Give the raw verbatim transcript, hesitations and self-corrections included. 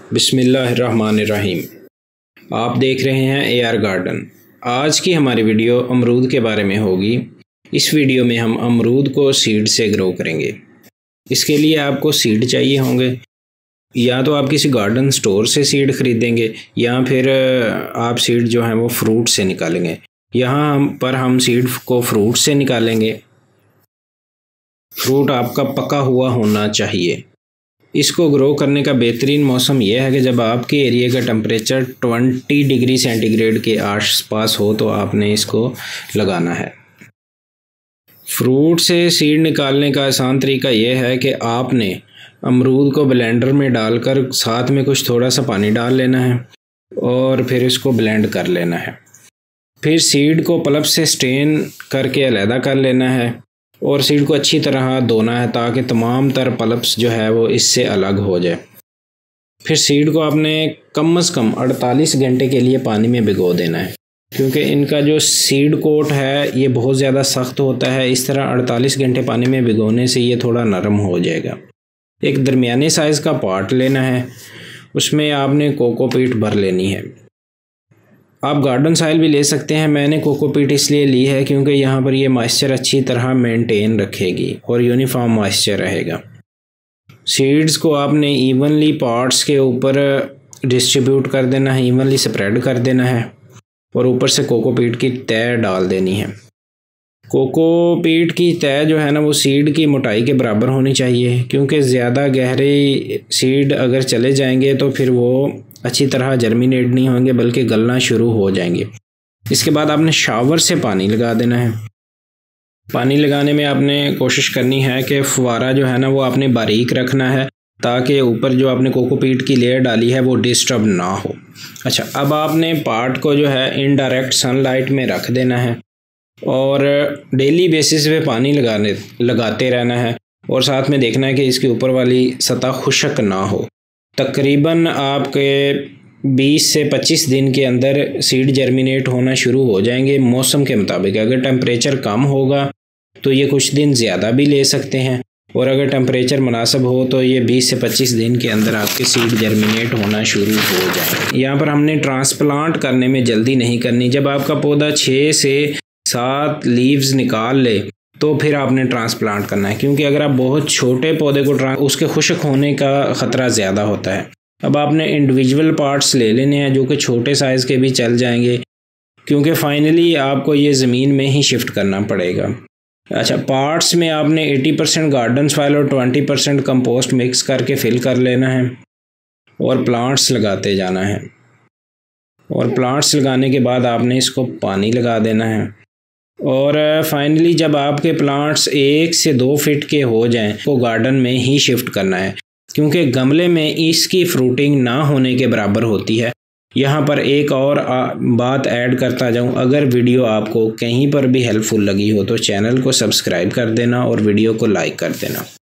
बिस्मिल्लाहिर्रहमानिर्रहीम। आप देख रहे हैं ए आर गार्डन। आज की हमारी वीडियो अमरूद के बारे में होगी। इस वीडियो में हम अमरूद को सीड से ग्रो करेंगे। इसके लिए आपको सीड चाहिए होंगे, या तो आप किसी गार्डन स्टोर से सीड खरीदेंगे या फिर आप सीड जो है वो फ्रूट से निकालेंगे। यहाँ हम पर हम सीड को फ्रूट से निकालेंगे। फ्रूट आपका पका हुआ होना चाहिए। इसको ग्रो करने का बेहतरीन मौसम यह है कि जब आपके एरिया का टेम्परेचर बीस डिग्री सेंटीग्रेड के आसपास हो तो आपने इसको लगाना है। फ्रूट से सीड निकालने का आसान तरीका यह है कि आपने अमरूद को ब्लेंडर में डालकर साथ में कुछ थोड़ा सा पानी डाल लेना है और फिर इसको ब्लेंड कर लेना है। फिर सीड को पल्प से स्टेन करके अलहदा कर लेना है और सीड को अच्छी तरह धोना है ताकि तमाम तर पल्प्स जो है वो इससे अलग हो जाए। फिर सीड को आपने कम से कम अड़तालीस घंटे के लिए पानी में भिगो देना है, क्योंकि इनका जो सीड कोट है ये बहुत ज़्यादा सख्त होता है। इस तरह अड़तालीस घंटे पानी में भिगोने से ये थोड़ा नरम हो जाएगा। एक दरमियाने साइज़ का पॉट लेना है, उसमें आपने कोकोपीट भर लेनी है। आप गार्डन साइल भी ले सकते हैं। मैंने कोकोपीट इसलिए ली है क्योंकि यहाँ पर ये मॉइस्चर अच्छी तरह मेंटेन रखेगी और यूनिफॉर्म मॉइस्चर रहेगा। सीड्स को आपने इवनली पॉट्स के ऊपर डिस्ट्रीब्यूट कर देना है, इवनली स्प्रेड कर देना है और ऊपर से कोकोपीट की तह डाल देनी है। कोकोपीट की तह जो है ना वो सीड की मोटाई के बराबर होनी चाहिए, क्योंकि ज़्यादा गहरे सीड अगर चले जाएंगे तो फिर वो अच्छी तरह जर्मिनेट नहीं होंगे बल्कि गलना शुरू हो जाएंगे। इसके बाद आपने शावर से पानी लगा देना है। पानी लगाने में आपने कोशिश करनी है कि फुवारा जो है ना वो आपने बारीक रखना है ताकि ऊपर जो आपने कोकोपीट की लेयर डाली है वो डिस्टर्ब ना हो। अच्छा, अब आपने पार्ट को जो है इनडायरेक्ट सनलाइट में रख देना है और डेली बेसिस पे पानी लगाने लगाते रहना है और साथ में देखना है कि इसके ऊपर वाली सतह खुश्क ना हो। तकरीबन आपके बीस से पच्चीस दिन के अंदर सीड जर्मिनेट होना शुरू हो जाएंगे मौसम के मुताबिक। अगर टेम्परेचर कम होगा तो ये कुछ दिन ज़्यादा भी ले सकते हैं और अगर टेम्परेचर मुनासिब हो तो ये बीस से पच्चीस दिन के अंदर आपके सीड जर्मिनेट होना शुरू हो जाएंगे। यहाँ पर हमने ट्रांसप्लांट करने में जल्दी नहीं करनी। जब आपका पौधा छः से सात लीव्स निकाल ले तो फिर आपने ट्रांसप्लांट करना है, क्योंकि अगर आप बहुत छोटे पौधे को ट्रांस उसके खुश्क होने का ख़तरा ज़्यादा होता है। अब आपने इंडिविजुअल पार्ट्स ले लेने हैं जो कि छोटे साइज़ के भी चल जाएंगे, क्योंकि फाइनली आपको ये ज़मीन में ही शिफ्ट करना पड़ेगा। अच्छा, पार्ट्स में आपने अस्सी परसेंट गार्डन सॉइल और बीस परसेंट कंपोस्ट मिक्स करके फिल कर लेना है और प्लांट्स लगाते जाना है। और प्लांट्स लगाने के बाद आपने इसको पानी लगा देना है और फाइनली जब आपके प्लांट्स एक से दो फीट के हो जाएं तो गार्डन में ही शिफ्ट करना है, क्योंकि गमले में इसकी फ्रूटिंग ना होने के बराबर होती है। यहाँ पर एक और बात ऐड करता जाऊँ, अगर वीडियो आपको कहीं पर भी हेल्पफुल लगी हो तो चैनल को सब्सक्राइब कर देना और वीडियो को लाइक कर देना।